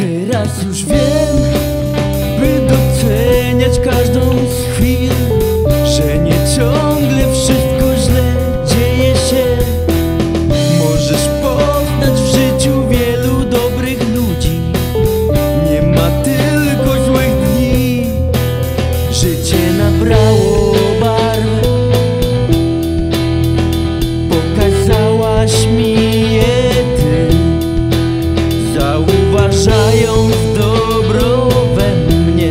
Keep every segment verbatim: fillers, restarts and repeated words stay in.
Teraz już wiem, by doceniać każdą z chwil, że nie ciągle wszystko źle dzieje się. Możesz poznać w życiu wielu dobrych ludzi, nie ma tylko złych dni. Życie nabrało barw, pokazałaś mi je ty, zauważając dobro we mnie.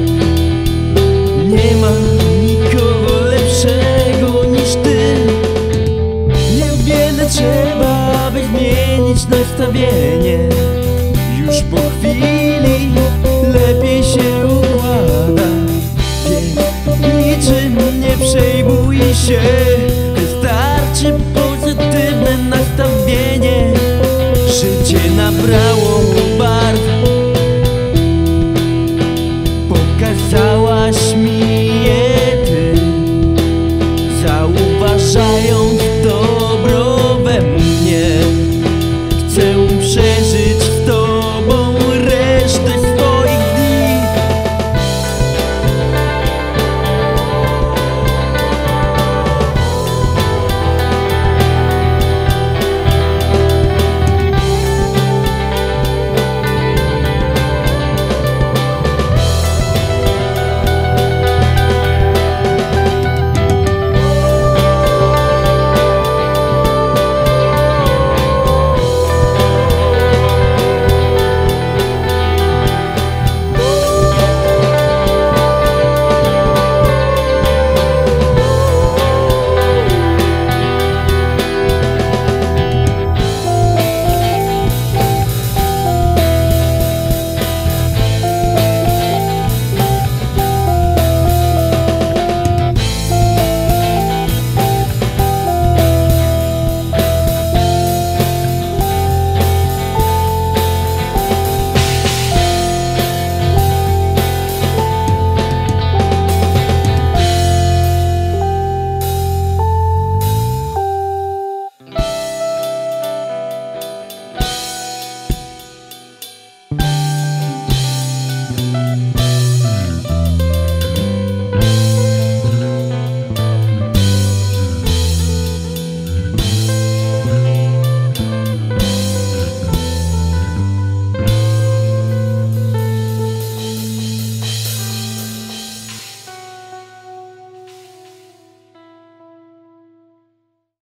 Nie ma nikogo lepszego niż ty. Niewiele trzeba, by zmienić nastawienie. Już po chwili lepiej się układa. Więc niczym nie przejmuj się.